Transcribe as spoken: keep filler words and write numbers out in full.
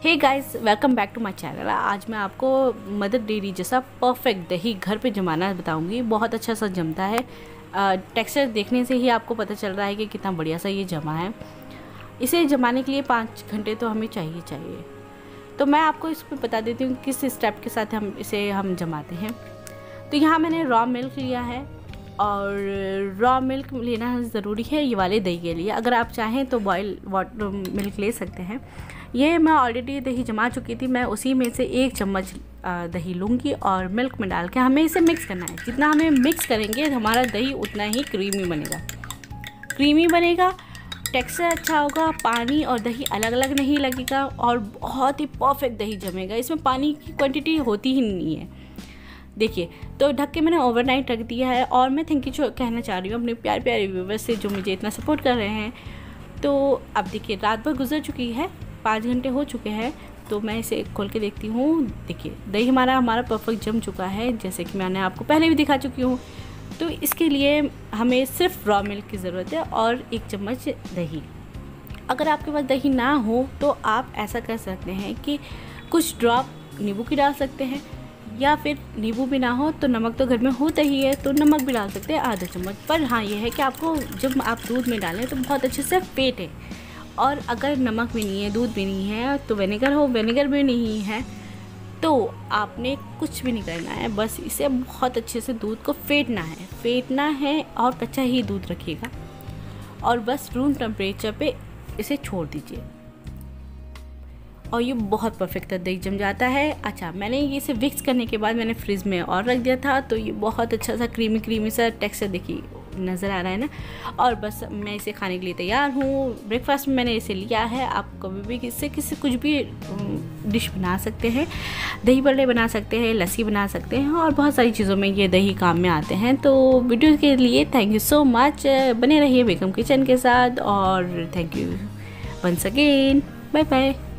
Hey guys, welcome back to my channel. आज मैं आपको मदर डेयरी जैसा परफेक्ट दही घर पे जमाना बताऊंगी। बहुत अच्छा सा जमता है। टेक्सचर देखने से ही आपको पता चल रहा है कि कितना बढ़िया सा ये जमा है। इसे जमाने के लिए पाँच घंटे तो हमें चाहिए चाहिए तो मैं आपको इसमें बता देती हूँ किस स्टेप के साथ हम इसे हम जमाते हैं। तो यहाँ मैंने रॉ मिल्क लिया है और रॉ मिल्क लेना ज़रूरी है ये वाले दही के लिए। अगर आप चाहें तो बॉयल वाटर मिल्क ले सकते हैं। ये मैं ऑलरेडी दही जमा चुकी थी, मैं उसी में से एक चम्मच दही लूँगी और मिल्क में डाल के हमें इसे मिक्स करना है। जितना हमें मिक्स करेंगे हमारा दही उतना ही क्रीमी बनेगा क्रीमी बनेगा टेक्सचर अच्छा होगा। पानी और दही अलग अलग नहीं लगेगा और बहुत ही परफेक्ट दही जमेगा। इसमें पानी की क्वांटिटी होती ही नहीं है। देखिए, तो ढक के मैंने ओवरनाइट रख दिया है। और मैं थैंक यू कहना चाह रही हूँ अपने प्यारे प्यारे व्यूवर्स से जो मुझे इतना सपोर्ट कर रहे हैं। तो अब देखिए, रात भर गुजर चुकी है, पाँच घंटे हो चुके हैं। तो मैं इसे खोल के देखती हूँ। देखिए, दही हमारा हमारा परफेक्ट जम चुका है, जैसे कि मैंने आपको पहले भी दिखा चुकी हूँ। तो इसके लिए हमें सिर्फ रॉ मिल्क की ज़रूरत है और एक चम्मच दही। अगर आपके पास दही ना हो तो आप ऐसा कर सकते हैं कि कुछ ड्रॉप नींबू की डाल सकते हैं, या फिर नींबू भी ना हो तो नमक तो घर में होता ही है, तो नमक भी डाल सकते हैं आधा चम्मच। पर हाँ, ये है कि आपको जब आप दूध में डालें तो बहुत अच्छे से फेंटें। और अगर नमक भी नहीं है, दूध भी नहीं है, तो विनेगर हो, विनेगर भी नहीं है, तो आपने कुछ भी नहीं करना है। बस इसे बहुत अच्छे से दूध को फेंटना है फेंटना है और कच्चा ही दूध रखिएगा और बस रूम टेम्परेचर पे इसे छोड़ दीजिए और ये बहुत परफेक्ट दही जम जाता है। अच्छा, मैंने ये इसे मिक्स करने के बाद मैंने फ्रिज में और रख दिया था, तो ये बहुत अच्छा सा क्रीमी क्रीमी सा टेक्सचर देखिए नज़र आ रहा है ना। और बस मैं इसे खाने के लिए तैयार हूँ। ब्रेकफास्ट में मैंने इसे लिया है। आप कभी भी इससे किसी कुछ भी डिश बना सकते हैं, दही बड़े बना सकते हैं, लस्सी बना सकते हैं और बहुत सारी चीज़ों में ये दही काम में आते हैं। तो वीडियो के लिए थैंक यू सो मच। बने रहिए बेगम किचन के साथ और thank you once again. Bye bye.